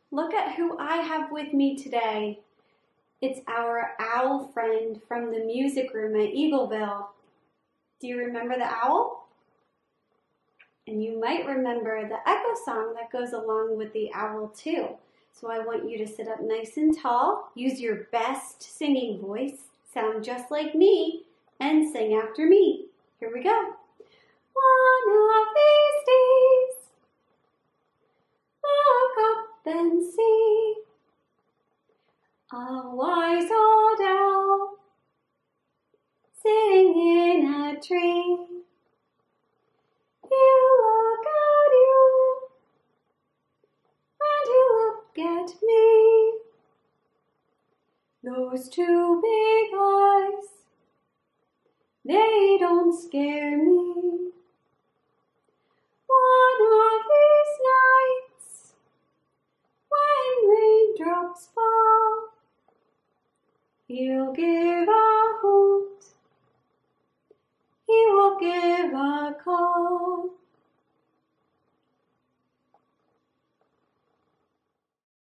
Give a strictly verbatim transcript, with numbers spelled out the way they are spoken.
look at who I have with me today. It's our owl friend from the music room at Eagleville. Do you remember the owl? And you might remember the echo song that goes along with the owl too. So I want you to sit up nice and tall, use your best singing voice, sound just like me, and sing after me. Here we go. One of these days, look up and see a wise old owl sitting in a tree. You look at you, and you look at me. Those two big eyes, they don't scare me. One of these nights, when raindrops fall, he'll give